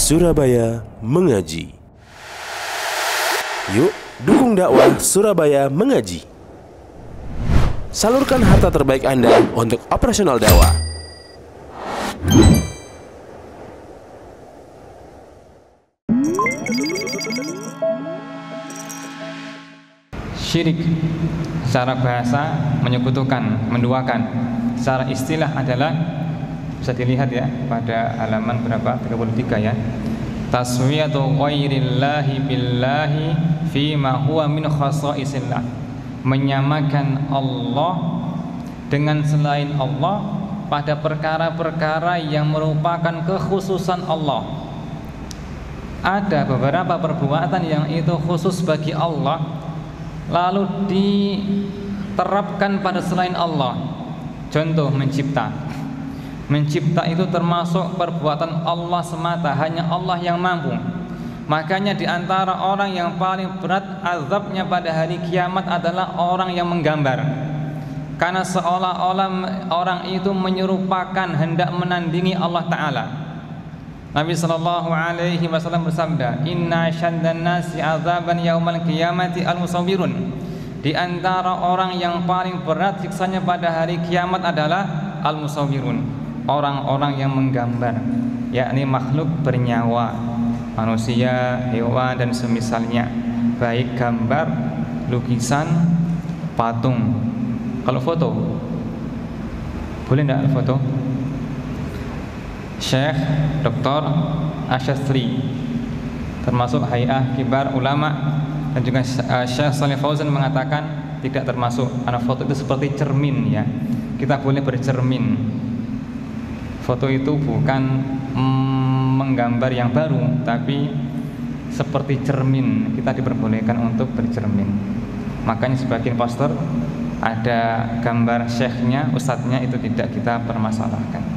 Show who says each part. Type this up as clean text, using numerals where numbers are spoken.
Speaker 1: Surabaya Mengaji. Yuk, dukung dakwah Surabaya Mengaji. Salurkan harta terbaik Anda untuk operasional dakwah.
Speaker 2: Syirik secara bahasa menyekutukan, menduakan. Secara istilah adalah, bisa dilihat ya pada halaman berapa? 33 ya. Taswiyatu ghairillahi billahi fima huwa min khasaisillah. Menyamakan Allah dengan selain Allah pada perkara-perkara yang merupakan kekhususan Allah. Ada beberapa perbuatan yang itu khusus bagi Allah, lalu diterapkan pada selain Allah. Contoh mencipta. Mencipta itu termasuk perbuatan Allah semata, hanya Allah yang mampu. Makanya di antara orang yang paling berat azabnya pada hari kiamat adalah orang yang menggambar. Karena seolah-olah orang itu menyerupakan, hendak menandingi Allah Ta'ala. Nabi sallallahu alaihi wasallam bersabda, "Inna syaddan nasi azaban yaumal qiyamati al-musawwirun." Di antara orang yang paling berat siksanya pada hari kiamat adalah al-musawwirun, orang-orang yang menggambar, yakni makhluk bernyawa, manusia, hewan dan semisalnya, baik gambar, lukisan, patung. Kalau foto, boleh enggak foto? Syekh Dr. Asyastri termasuk Hay'ah Kibar Ulama dan juga Syekh Shalih Fauzan mengatakan tidak termasuk, karena foto itu seperti cermin ya. Kita boleh bercermin. Foto itu bukan menggambar yang baru, tapi seperti cermin, kita diperbolehkan untuk bercermin. Makanya sebagian poster ada gambar syekhnya, ustadznya, itu tidak kita permasalahkan.